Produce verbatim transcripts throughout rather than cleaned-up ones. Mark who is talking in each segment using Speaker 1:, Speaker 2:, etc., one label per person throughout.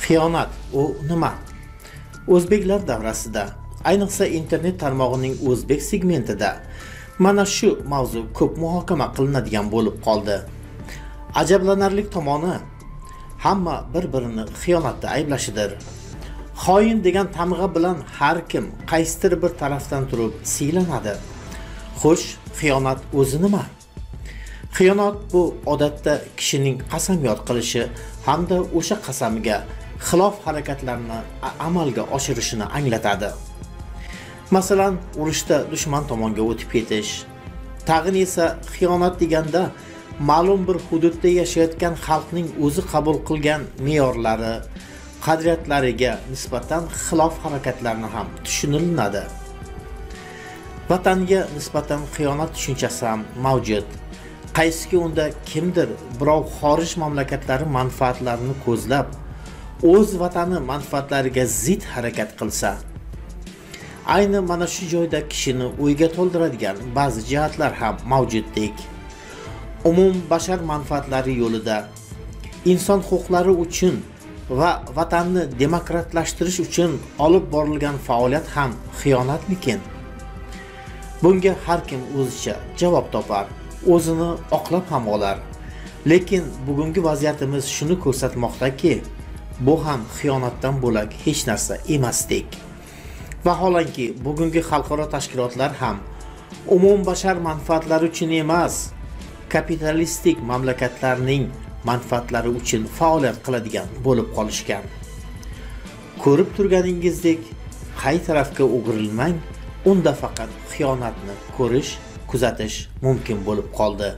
Speaker 1: Xiyonat u nima? O'zbeklar davrasida, ayniqsa internet tarmog'ining o'zbek segmentida mana shu mavzu ko'p muhokama qilinadigan bo'lib qoldi. Ajablanarli tomoni, hamma bir-birini xiyonatda ayblashidir. Xoin degan tamg'a bilan har kim qaysidir bir tarafdan turib siylanadi. Xo'sh, xiyonat o'zi nima? Xiyonat bu odatda kishining qasamyod qilishi hamda o'sha qasamiga xilof harakatlarni amalga oshirishini anglatadi. Masalan, urushda dushman tomonga o'tib ketish. Tag'in esa xiyonat deganda ma'lum bir hududda yashayotgan xalqning o'zi qabul qilgan me'yorlari, qadriyatlariga nisbatan xilof harakatlarni ham tushunilinadi. Vatanga nisbatan xiyonat tushunchasi ham mavjud. Qaysiki unda kimdir birov xorij mamlakatlari manfaatlarini ko'zlab, o'z vatani manfaatlariga zid harakat qilsa, ayni mana shu joyda kishini o'yga to'ldiradigan ba'zi jihatlar ham mavjuddek. Umum bashar manfaatlari yo'lida inson huquqlari uchun va vatanni demokratlashtirish uchun olib borilgan faoliyat ham xiyonatmikin? Bunga har kim o'zicha javob topar, o'zini oqlab ham olar. Lekin bugungi vaziyatimiz shuni ko'rsatmoqdaki, bu ham xiyonatdan bo'lak hech narsa emasdek. Vaholanki bugungi xalqaro tashkilotlar ham umum bashar manfaatlari uchun emas, kapitalistik mamlakatlarning manfaatlari uchun faoliyat qiladigan bo'lib qolishgan. Ko'rib turganingizdek, qay tarafga o'girilmang, unda faqat xiyonatni ko'rish, kuzatish mumkin bo'lib qoldi.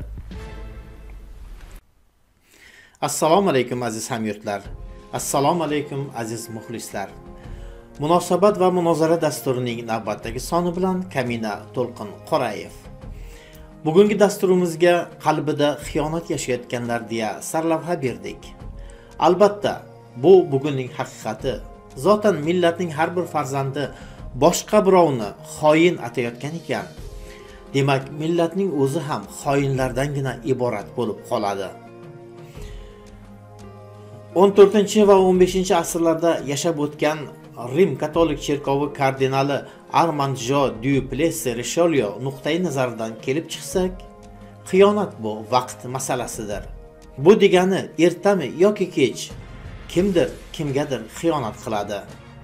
Speaker 1: Assalomu alaykum aziz hamyurtlar. Assalomu alaykum aziz muxlislar. Munosabat va munozara dasturining navbatdagi soni bilan Kamina To'lqin Qorayev. Bugungi dasturimizga qalbida xiyonat yashayotganlar deya sarlavha berdik. Albatta, bu bugunning haqiqati. Zotan millatning har bir farzandi boshqa birovni xoin atayotgan ekan. Demak, millatning o'zi ham xoinlardangina iborat bo'lib qoladi. o'n to'rtinchi va o'n beshinchi asrlarda yashab o'tgan Rim katolik cherkovi kardinali Armand Jo du Plessis-Richelieu nuqtai nazaridan kelib chiqsak, xiyonat bu vaqt masalasidir. Bu degani ertami yoki kech kimdir kimgadir xiyonat qiladi.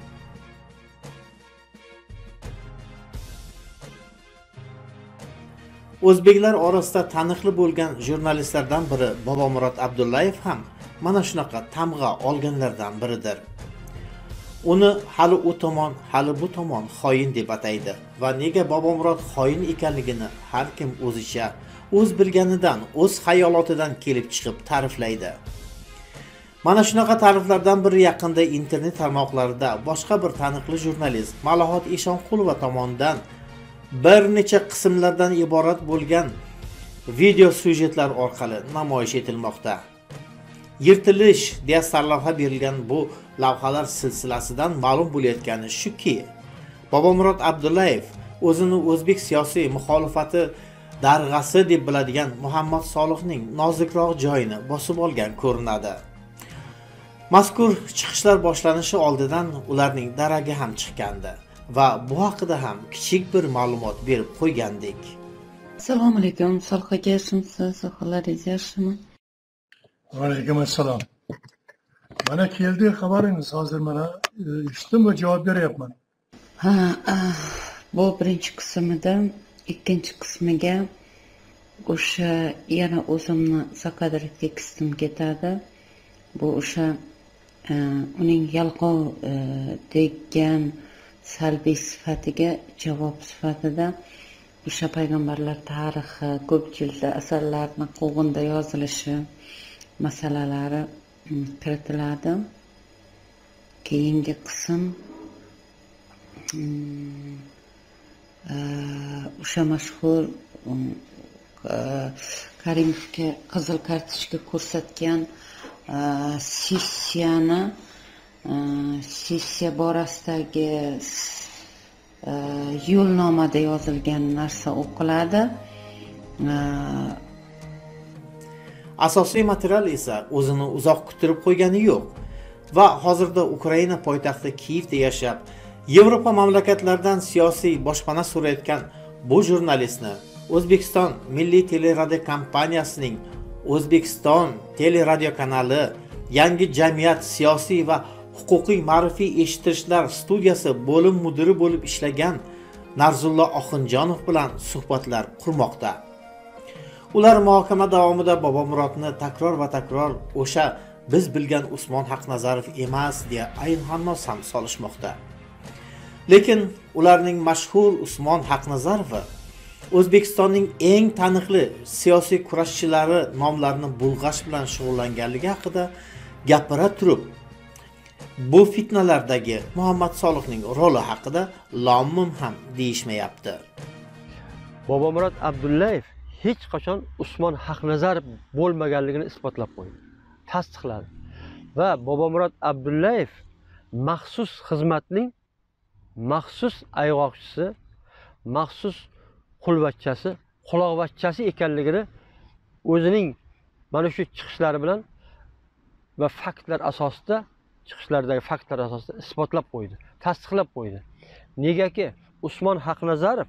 Speaker 1: O'zbeklar orasida taniqli bo'lgan jurnalistlardan biri Bobomurod Abdullayev ham mana shunaqa tamg'a olganlardan biridir. Uni hali u tomon, hali bu tomon xoin deb ataydi va nega Bobomurod xoin ekanligini har kim o'zicha, o'z bilganidan, o'z xayolotidan kelib chiqib ta'riflaydi. Mana shunaqa ta'riflardan biri yaqinda internet tarmoqlarida boshqa bir taniqli jurnalist Malahot Eshonqulova tomonidan bir necha qismlardan iborat bo'lgan video syujetlar orqali namoyish etilmoqda. Yirtilish deya sarlavha berilgan bu lavhalar silsilasidan ma'lum bo'layotgani shuki, Bobomurod Abdullayev o'zini o'zbek siyosiy muxolifati darg'asi deb biladigan Muhammad Solihning nozikroq joyini bosib olgan ko'rinadi. Mazkur chiqishlar boshlanishi oldidan ularning daragi ham chiqqandi va bu haqida ham kichik bir ma'lumot berib qo'ygandik.
Speaker 2: Assalomu alaykum, Solih aka, yaxshimisiz? Sog'laringiz yaxshimi?
Speaker 3: Va alaykum assalom. Mana keldi xabaringiz, hozir mana eshitdim va javob beryapman.
Speaker 2: Ha, bu birinchi qismidan ikkinchi qismiga o'sha yana o'zimni saqadirga qistim ketadi. Bu o'sha uning yalqov degan salbiy sifatiga javob sifatida o'sha payg'ambarlar tarixi, ko'p jildli asarlarning quvg'inda yozilishi masalalari kiritiladi. Keyingi qism o'sha mashhur Karimovga qizil kartochka ko'rsatgan sessiyani, sessiya borasidagi yo'lnomada yozilgan narsa o'qiladi.
Speaker 1: Asosiy material esa o'zini uzoq kuttirib qo'ygani yo'q. va hozirda Ukraina poytaxti Kiyevda yashab, Yevropa mamlakatlaridan siyosiy boshpana so'rayotgan bu jurnalistni O'zbekiston Milliy teleradio kompaniyasining O'zbekiston teleradio kanali Yangi jamiyat siyosiy va huquqiy ma'rifiy eshittirishlar studiyasi bo'lim mudiri bo'lib ishlagan Narzullo Oxunjonov bilan suhbatlar qurmoqda. Ular muhokama davomida Bobomurodni takror va takror o'sha biz bilgan Usmon Haqnazarov emas deya ayonhannos ham solishmoqda. Lekin ularning mashhur Usmon Haqnazarovi O'zbekistonning eng taniqli siyosiy kurashchilari nomlarini bulg'ash bilan shug'ullanganligi haqida gapira turib, bu fitnalardagi Muhammad Solihning roli haqida lom-mim ham deyishmayapti.
Speaker 4: Bobomurod Abdullayev hech qachon Usmon Haqnazarov bo'lmaganligini isbotlab qo'ydi, tasdiqladi. Va Bobomurod Abdullayev maxsus xizmatning maxsus ayg'oqchisi, maxsus qulvachchasi, quloqvachchasi ekanligini o'zining mana shu chiqishlari bilan va faktlar asosida, chiqishlardagi faktlar asosida isbotlab qo'ydi, tasdiqlab qo'ydi. Negaki Usmon Haqnazarov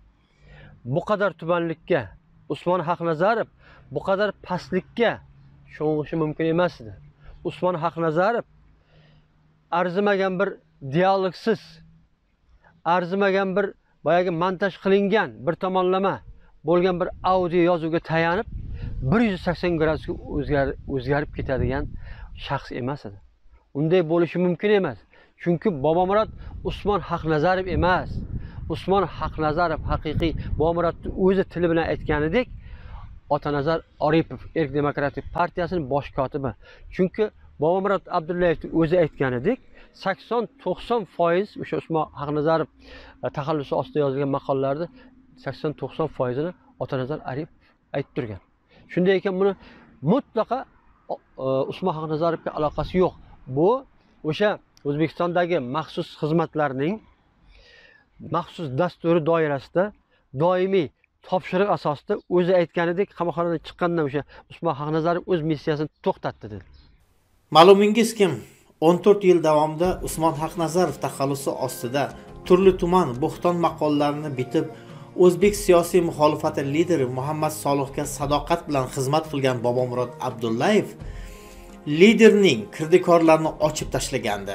Speaker 4: bu qadar tubanlikka, Usmon Haqnazarov bu qadar pastlikka sho'ng'ishi mumkin emas edi. Usmon Haqnazarov arzimagan bir dialogsiz, arzimagan bir boyagi montaj qilingan bir tomonlama bo'lgan bir audio yozuvga tayanib bir yuz sakson gradusga o'zgarib o'zgarib ketadigan shaxs emas edi. Unday bo'lishi mumkin emas. Chunki Bobomurod Usmon Haqnazarov emas. Usmon Haqnazarov haqiqiy Bobomurodning o'zi tili bilan aytganidek Otanazar Oripov Erk Demokratik partiyasining bosh kotibi. Chunki Bobomurod Abdullayevning o'zi aytganidek sakson to'qson foiz o'sha Usmon Haqnazarov taxallusi ostida yozilgan maqolalarda sakson to'qson foizini Otanazar Oripov aytib turgan. Shunday ekan buni mutlaqo Usmon Haqnazarovga aloqasi yo'q. Bu o'sha O'zbekistondagi maxsus xizmatlarning maxsus dasturi doirasida doimiy topshiriq asosida o'zi aytganidek qamoqxonadan chiqqandan o'sha Usmon Haqnazarov o'z missiyasini to'xtatdi dedi.
Speaker 1: Ma'lumingiz kim? o'n to'rt yil davomida Usmon Haqnazarov taxallusi ostida turli tuman bo'xton maqollarini bitib, O'zbek siyosiy muxolifati lideri Muhammad Solihga sadoqat bilan xizmat qilgan Bobomurod Abdullayev liderning kirdikorlarini ochib tashlagandi.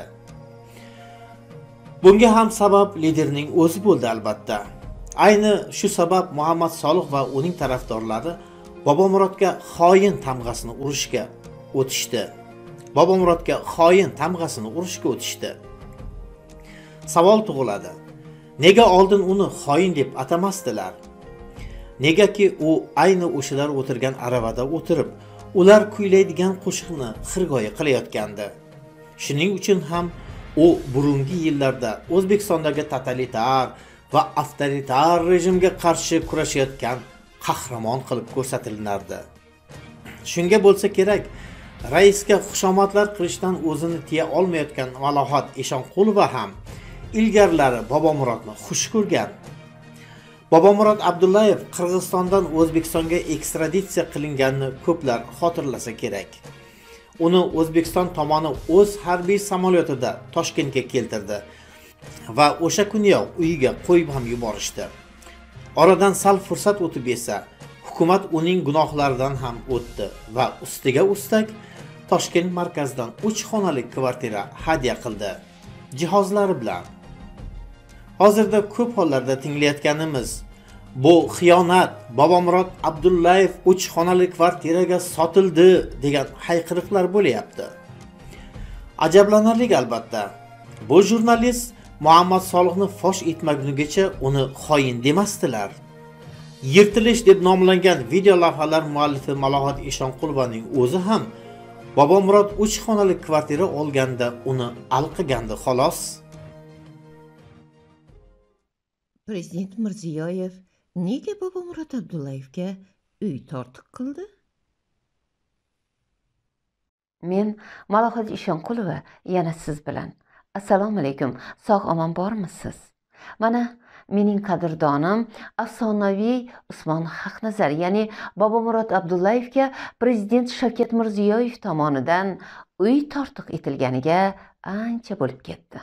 Speaker 1: Bunga ham sabab liderning o'zi bo'ldi albatta. Ayni shu sabab Muhammad Solih va uning tarafdorlari Bobomurodga xoin tamg'asini urishga o'tishdi. Bobomurodga xoin tamg'asini urishga o'tishdi. Savol tug'iladi. Nega oldin uni xoin deb atamasdilar? Negaki u ayni o'shalar o'tirgan aravada o'tirib, ular kuylaydigan qo'shiqni xirgoyi qilayotgandi. Shuning uchun ham u burungi yillarda O'zbekistondagi totalitar va avtoritar rejimga qarshi kurashayotgan qahramon qilib ko'rsatilardi. Shunga bo'lsa kerak, raisga xushomadlar qilishdan o'zini tiya olmayotgan Malohat Eshonqulova ham ilgarilari Bobomurodni xush ko'rgan. Bobomurod Abdullayev Qirg'izistondan O'zbekistonga ekstraditsiya qilinganini ko'plar xotirlasa kerak. Uni O'zbekiston tomoni o'z harbiy samolyotida Toshkentga keltirdi va o'sha kuniyoq uyiga qo'yib ham yuborishdi. Oradan sal fursat o'tib esa, hukumat uning gunohlaridan ham o'tdi va ustiga ustak Toshkent markazidan uch xonali kvartira hadya qildi, jihozlari bilan. Hozirda ko'p hollarda tinglayotganimiz bu xiyonat, Bobomurod Abdullayev uch xonali kvartiraga sotildi degan hayqiriqlar bo'layapti. Ajablanarli albatta. Bu jurnalist Muhammad Solihni fosh etmagunigacha uni xoin demasdilar. Yirtilish deb nomlangan video lavhalar muallifi Malohat Eshonqulovaning o'zi ham Bobomurod uch xonali kvartira olganda uni alqigandi xolos.
Speaker 5: Prezident Mirziyoyev nega Bobomurod Abdullayevga uy tortiq qildi?
Speaker 2: Men Malohat Eshonqulova yana siz bilan. Assalomu alaykum. Sog' omon bormisiz? Mana
Speaker 6: mening qadrdonim afsonaviy Usmon Haqnazar, ya'ni Bobomurod Abdullayevga Prezident Shavkat Mirziyoyev tomonidan uy tortiq etilganiga ancha bo'lib ketdi.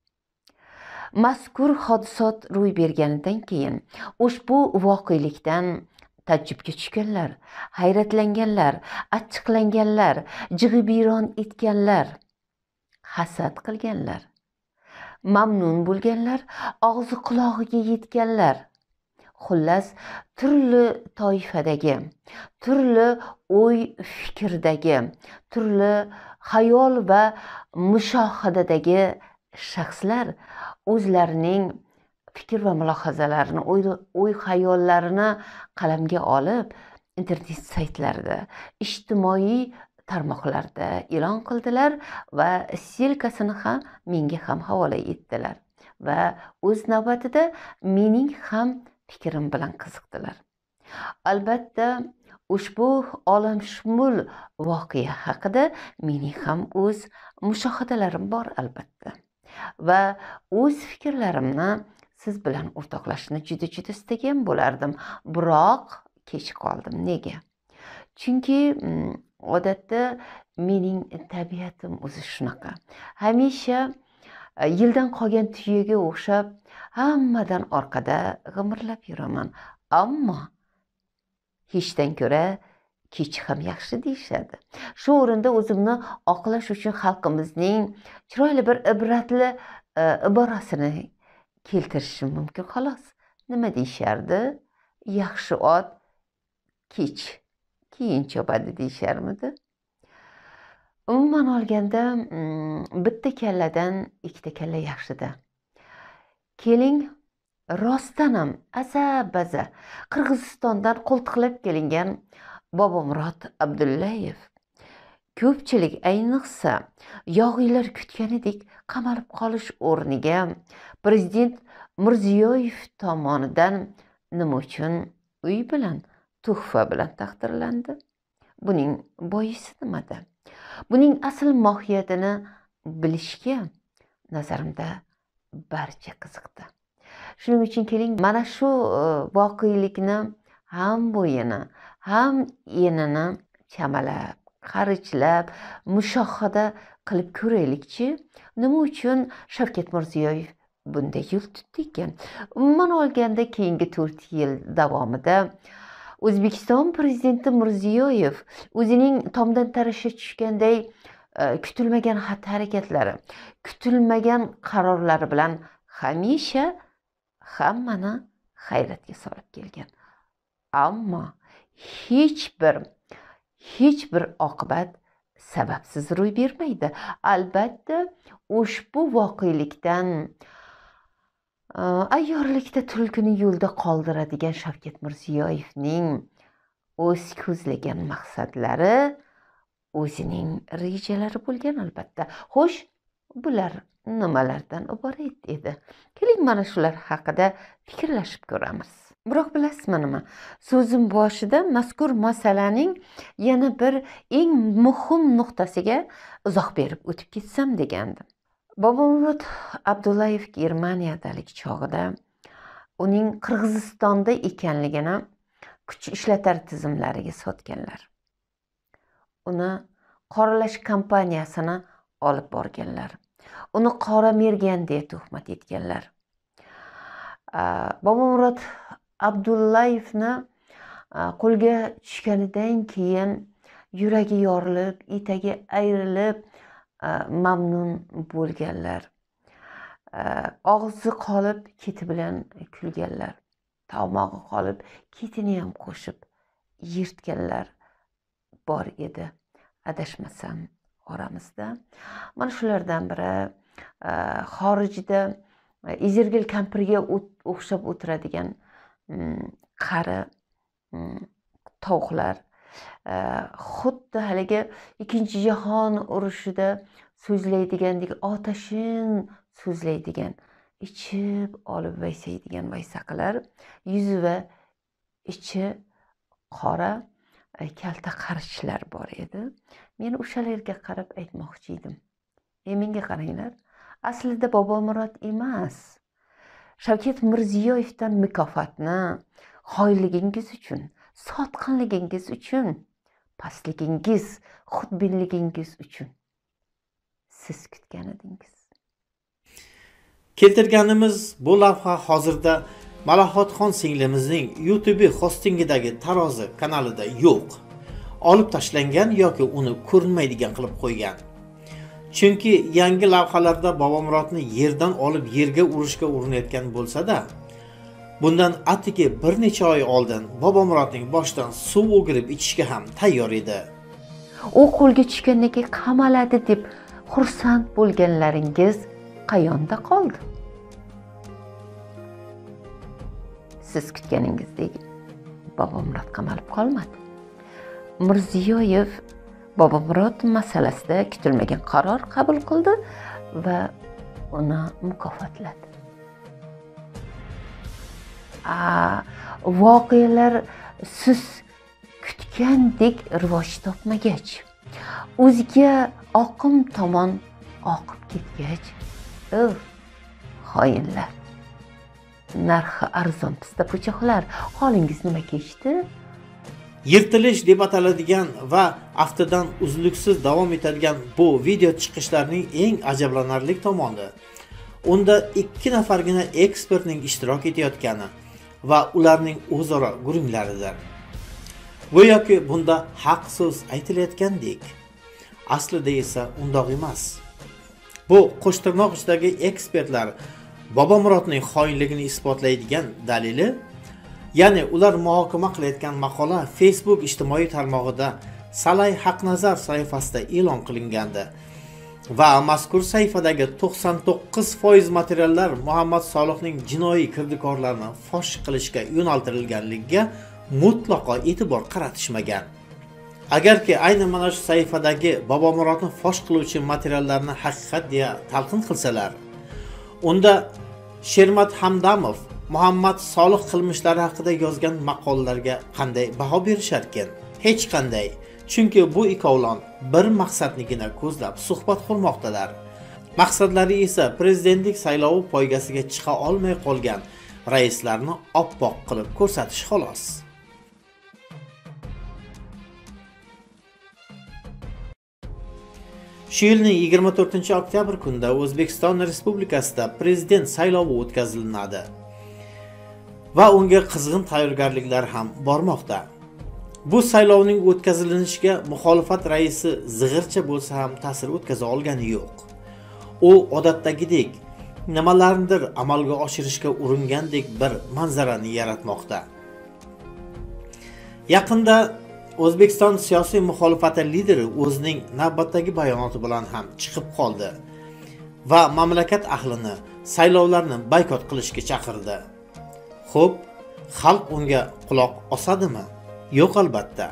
Speaker 6: Mazkur hodisot ro'y berganidan keyin ushbu voqelikdan tajjubga tushganlar, hayratlanganlar, achchiqlanganlar, jig'ibiyron etganlar, hasad qilganlar, mamnun bo'lganlar, og'zi qulog'iga yetganlar, xullas turli toifadagi, turli o'y fikrdagi, turli xayol va mushohadadagi shaxslar o'zlarining fikr va mulohazalarini, o'y xayollarini qalamga olib, internet saytlarida, ijtimoiy tarmoqlarda e'lon qildilar va silkasini ham menga ham havola etdilar va o'z navbatida mening ham fikrim bilan qiziqdilar. Albatta, ushbu olamshumul voqea haqida mening ham o'z mushohadalarim bor albatta va o'z fikrlarimni siz bilan o'rtoqlashishni juda-juda istagan bo'lardim, biroq kech qoldim. Nega? Chunki odatda mening tabiatim o'zi shunaqa. Hamisha yildan qolgan tuyaga o'xshab hammadan orqada g'imirlab yuraman. Ammo hechdan ko'ra kech ham yaxshi deyishadi. Shu o'rinda o'zimni oqlash uchun xalqimizning chiroyli bir ibratli iborasini keltirishim mumkin xolos. Nima deyishardi? Yaxshi ot kech keyin chopadi deyisharmidi? Umuman olganda bitta kalladan ikkita kalla yaxshida. Keling, rostdan ham aza-baza Qirg'izistondan qo'ltiqlab kelingan Bobomurod Abdullayev ko'pchilik, ayniqsa yog'iylar kutganidek qamalib qolish o'rniga Prezident Mirziyoyev tomonidan nima uchun uy bilan, tuhfa bilan taqdirlandi? Buning boisi nimada? Buning asl mohiyatini bilishga nazarimda barcha qiziqdi. Shuning uchun keling, mana shu voqelikni ham bo'yini, ham enini chamalab, qarichlab, mushohada qilib ko'raylikchi. Nima uchun Shavkat Mirziyoyev bunday yo'l tutdi ekan? Umuman olganda keyingi to'rt yil davomida O'zbekiston Prezidenti Mirziyoyev o'zining tomdan tarasha tushganday kutilmagan xatti-harakatlari, kutilmagan qarorlari bilan hamisha hammani hayratga solib kelgan. Ammo hech bir hech bir oqibat sababsiz ro'y bermaydi. Albatta, ushbu voqelikdan ayyorlikda tulkini yo'lda qoldiradigan Shavkat Mirziyoyevning o'z ko'zlagan maqsadlari, o'zining rejalari bo'lgan albatta. Xo'sh, bular nimalardan iborat edi? Keling, mana shular haqida fikrlashib ko'ramiz. Biroq bilasizmi nima? So'zim boshida mazkur masalaning yana bir eng muhim nuqtasiga izoh berib o'tib ketsam degandim. Bobomurod Abdullayev Germaniyadalik chog'ida uning Qirg'izistonda ekanligini kuch ishlatar tizimlariga sotganlar. Uni qoralash kompaniyasini olib borganlar. Uni qora mergan deya tuhmat etganlar. Bobomurod Abdullayevni qo'lga tushganidan keyin yuragi yorilib, etagi ayrilib, mamnun bo'lganlar. Og'zi qolib, keti bilan kulganlar. Tomog'i qolib, ketini ham qo'shib yirtganlar bor edi. Adashmasam oramizda. Mana shulardan biri xorijda Izergil kampirga o'xshab o'tiradigan qari tovuqlar, xuddi haligi ikkinchi jahon urushida so'zlaydigandek, otashin so'zlaydigan, ichib olib vaysaydigan vaysaqalar, yuzi va ichi qora kalta qarichlar bor edi. Men o'shalarga qarab aytmoqchi edim. E menga qaranglar, aslida Bobomurod emas, Shavkat Mirziyoyevdan mukofotni xoinligingiz uchun, sotqinligingiz uchun, pastligingiz, xudbinligingiz uchun siz kutgan edingiz.
Speaker 1: Keltirganimiz bu lavha hozirda Malaxotxon singlimizning YouTube hostingidagi Tarozi kanalida yo'q. Olib tashlangan yoki uni ko'rinmaydigan qilib qo'ygan. Chunki yangi lavhalarda Bobomurodni yerdan olib yerga urishga urinayotgan bo'lsa-da, bundan atigi bir necha oy oldin Bobomurodning boshidan suv o'girib ichishga ham tayyor edi.
Speaker 6: U qo'lga tushgandan keyin qamaladi deb xursand bo'lganlaringiz qayonda qoldi? Siz kutganingizdek Bobomurod qamalib qolmadi. Mirziyoyev Bobomurod masalasida kutilmagan qaror qabul qildi va uni mukofotladi. A, voqealar siz kutgandek rivoj topmagach, o'ziga oqim tomon oqib ketgach, "Ov, xoinlar, narxi arzon pista po'choqlar, holingiz nima kechdi?"
Speaker 1: Yirtilish deb ataladigan va haftadan uzluksiz davom etadigan bu video chiqishlarning eng ajablanarli tomoni unda ikki nafargina ekspertning ishtirok etayotgani va ularning o'zaro guringlaridir. Go'yoki bunda haq so'z aytilayotgandek, aslida esa undoq emas. Bu qo'shtirnoq ichidagi ekspertlar Bobomurodning xoinligini isbotlaydigan dalili, ya'ni ular muhokama qilayotgan maqola Facebook ijtimoiy tarmog'ida Salay Haqnazar sahifasida e'lon qilingandi va mazkur sahifadagi to'qson to'qqiz foiz materiallar Muhammad Solihning jinoiy kirdikorlarini fosh qilishga yo'naltirilganligiga mutlaqo e'tibor qaratishmagan. Agarki ayni mana shu sahifadagi Bobomurodni fosh qiluvchi materiallarni haqiqat deya talqin qilsalar, unda Shermat Hamdamov Muhammad Solih qilmishlari haqida yozgan maqolalarga qanday baho berisharkan? Hech qanday. Chunki bu ikkovlon bir maqsadnigina ko'zlab suhbat qurmoqdalar. Maqsadlari esa prezidentlik saylovi poygasiga chiqa olmay qolgan raislarni oppoq qilib ko'rsatish xolos. Shu yilning yigirma to'rtinchi oktyabr kunida O'zbekiston Respublikasida prezident saylovi o'tkazilinadi va unga qizg'in tayyorgarliklar ham bormoqda. Bu saylovning o'tkazilinishiga muxolifat raisi zig'ircha bo'lsa ham ta'sir o'tkaza olgani yo'q. U odatdagidek nimalarnidir amalga oshirishga uringandek bir manzarani yaratmoqda. Yaqinda O'zbekiston siyosiy muxolifati lideri o'zining navbatdagi bayonoti bilan ham chiqib qoldi va mamlakat ahlini saylovlarni boykot qilishga chaqirdi. Xo'p, xalq unga quloq osadimi? Yo'q albatta.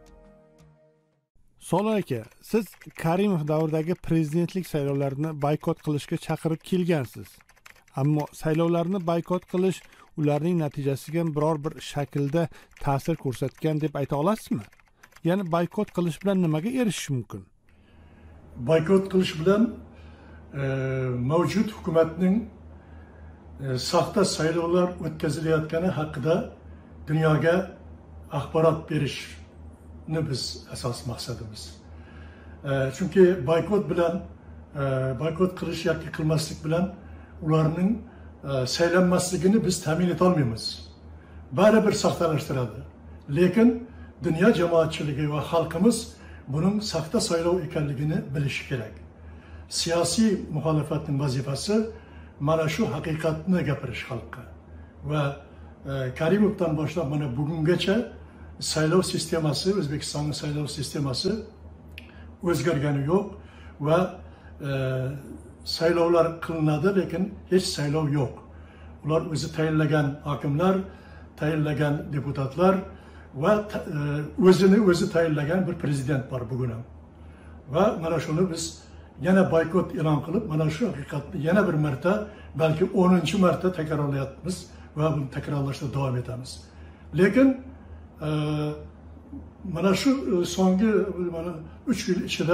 Speaker 7: Solih aka, siz Karimov davridagi prezidentlik saylovlarini boykot qilishga chaqirib kelgansiz. Ammo saylovlarni boykot qilish ularning natijasiga biror bir shaklda ta'sir ko'rsatgan deb ayta olasizmi? Ya'ni boykot qilish bilan nimaga erishish mumkin?
Speaker 3: Boykot qilish bilan e, mavjud hukumatning e, saxta saylovlar o'tkazilayotgani haqida dunyoga axborot berishni biz asos maqsadimiz. E, chunki boykot bilan e, boykot qilish yoki qilmaslik bilan ularning e, saylanmasligini biz ta'min eta olmaymiz. Baribir saxtalashtiradi. Lekin dunyo jamoatchiligi va xalqimiz buning saxta saylov ekanligini bilishi kerak. Siyosiy muxolifatning vazifasi mana shu haqiqatni gapirish xalqqa. Va e, Karimovdan boshlab mana bugungacha saylov sistemasi, O'zbekistonning saylov sistemasi o'zgargani yo'q va e, saylovlar qilinadi, lekin hech saylov yo'q. Ular o'zi tayinlagan hokimlar, tayinlagan deputatlar va o'zini o'zi tayinlagan bir prezident bor bugun ham. Va mana shuni biz yana boykot e'lon qilib, mana shu haqiqatni yana bir marta, balki o'ninchi marta takrorlayapmiz va buni takrorlashda davom etamiz. Lekin e, mana shu so'nggi mana uch yil ichida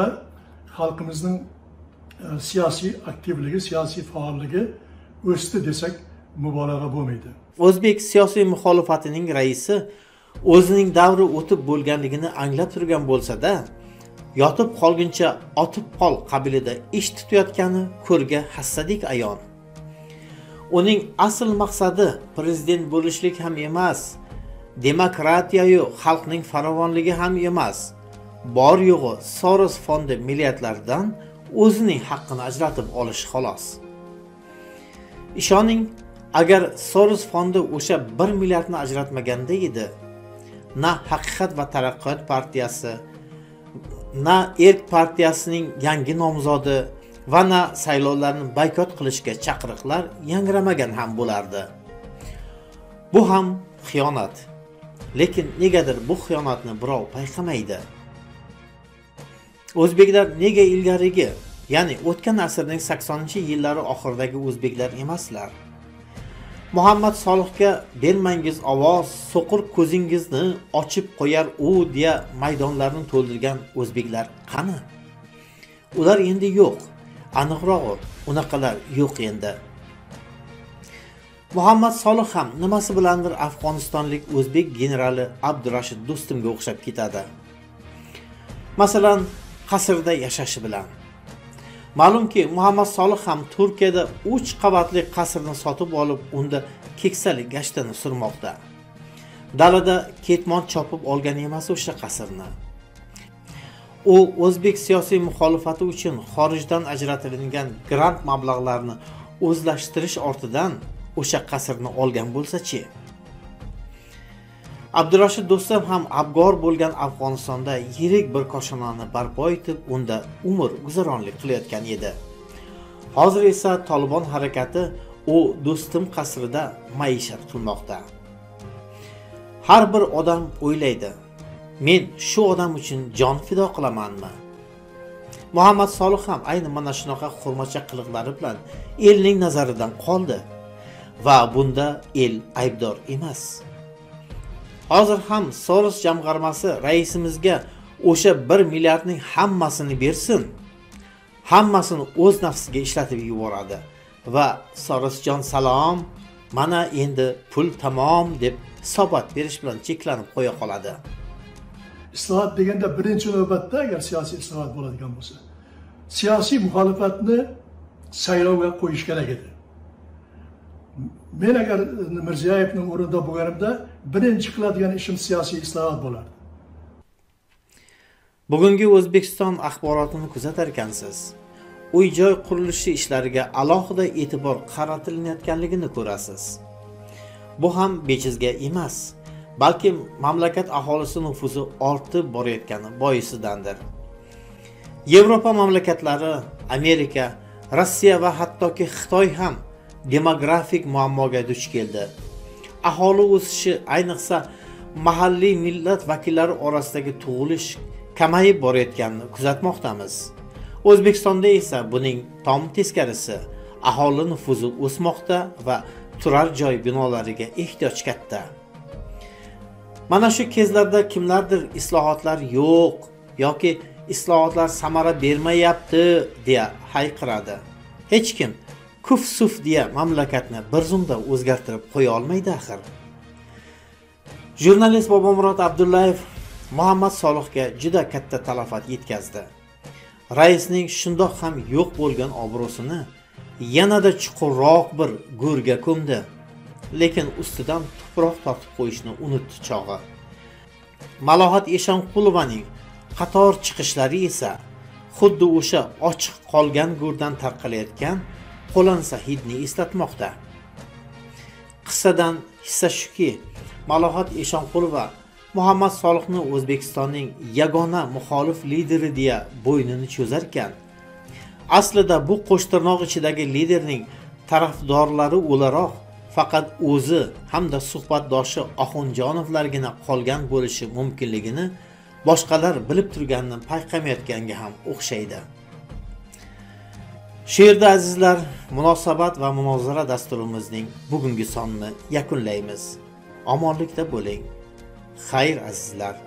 Speaker 3: xalqimizning e, siyosiy aktivligi, siyosiy faolligi o'sdi desak mubolag'a bo'lmaydi.
Speaker 1: O'zbek siyosiy muxolifatining raisi o'zining davri o'tib bo'lganligini anglab turgan bo'lsa-da, yotib qolguncha otib qol qabilida ish tutayotgani ko'rga hassadik ayon. Uning asl maqsadi prezident bo'lishlik ham emas, demokratiya-yu xalqning farovonligi ham emas. Bor yo'g'i Soros fondi milliardlaridan o'zining haqqini ajratib olish xolos. Ishoning, agar Soros fondi o'sha bir milliardni ajratmaganda edi, na Haqiqat va taraqqiyot partiyasi, na Erk partiyasining yangi nomzodi va na saylovlarni boykot qilishga chaqiriqlar yangramagan ham bo'lardi. Bu ham xiyonat. Lekin negadir bu xiyonatni birov payqamaydi. O'zbeklar nega ilgarigi, ya'ni o'tgan asrning saksoninchi yillari oxiridagi o'zbeklar emaslar? Muhammad Solihga bermangiz ovoz, so'qir ko'zingizni ochib qo'yar u deya maydonlarni to'ldirgan o'zbeklar qani? Ular endi yo'q. Aniqrog'i, unaqalar yo'q endi. Muhammad Solih ham nimasi bilandir Afg'onistonlik o'zbek generali Abdurashid Do'stumga o'xshab ketadi. Masalan, qasrda yashashi bilan. Ma'lumki, Muhammad Solih ham Turkiyada uch qavatli qasrni sotib olib, unda keksalik gashtini surmoqda. Dalada ketmon chopib olgan emas o'sha qasrni. U o'zbek siyosiy muxolifati uchun xorijdan ajratilgan grant mablag'larini o'zlashtirish ortidan o'sha qasrni olgan bo'lsa-chi? Abdurashid Do'stum ham abgor bo'lgan Afg'onistonda yirik bir koshonani barpo etib, unda umr guzaronlik qilayotgan edi. Hozir esa Tolibon harakati u Do'stum qasrida maishat qilmoqda. Har bir odam o'ylaydi, men shu odam uchun jon fido qilamanmi? Muhammad Solih ham ayni mana shunaqa xurmacha qiliqlari bilan elning nazaridan qoldi va bunda el aybdor emas. Hozir ham Soros jamg'armasi raisimizga o'sha bir milliardning hammasini bersin, hammasini o'z nafsiga ishlatib yuboradi va Sorosjon salom, mana endi pul tamom deb hisobot berish bilan cheklanib qo'ya qoladi.
Speaker 3: Islohot deganda birinchi navbatda agar siyosiy islohot bo'ladigan bo'lsa, siyosiy muxolifatni saylovga qo'yish kerak edi. Men agar Mirziyoyevning o'rnida bo'lganimda birinchi qiladigan ishim siyosiy islohot bo'lardi.
Speaker 1: Bugungi O'zbekiston axborotini kuzatar ekansiz. Uy-joy qurilishi ishlariga alohida e'tibor qaratilayotganligini ko'rasiz. Bu ham bejizga emas, balki mamlakat aholisi nufuzi ortib borayotgani boisidandir. Yevropa mamlakatlari, Amerika, Rossiya va hattoki Xitoy ham demografik muammoga duch keldi. Aholi o'sishi, ayniqsa mahalliy millat vakillari orasidagi tug'ilish kamayib borayotganini kuzatmoqdamiz. O'zbekistonda esa buning tom teskarisi, aholi nufuzi o'smoqda va turar joy binolariga ehtiyoj katta. Mana shu kezlarda kimlardir islohotlar yo'q yoki islohotlar samara bermayapti deya hayqiradi. Hech kim kuf-suf deya mamlakatni bir zumda o'zgartirib qo'ya olmaydi axir. Jurnalist Bobomurod Abdullayev Muhammad Solihga juda katta talafot yetkazdi. Raisning shundoq ham yo'q bo'lgan obro'sini yanada chuqurroq bir go'rga ko'mdi. Lekin ustidan tuproq tortib qo'yishni unutdi chog'i. Malohat Eshonqulovaning qator chiqishlari esa xuddi o'sha ochiq qolgan go'rdan tarqalayotgan qo'lansa hidni eslatmoqda. Qissadan hissa shuki, Malohat Eshonqulova Muhammad Solihni O'zbekistonning yagona muxolif lideri deya bo'ynini cho'zarkan, aslida bu qo'shtirnoq ichidagi liderning tarafdorlari o'laroq faqat o'zi hamda suhbatdoshi Oxunjonovlargina qolgan bo'lishi mumkinligini boshqalar bilib turganini payqamayotganga ham o'xshaydi. Shu yerda azizlar, munosabat va munozara dasturimizning bugungi sonini yakunlaymiz. Omonlikda bo'ling. Xayr azizlar.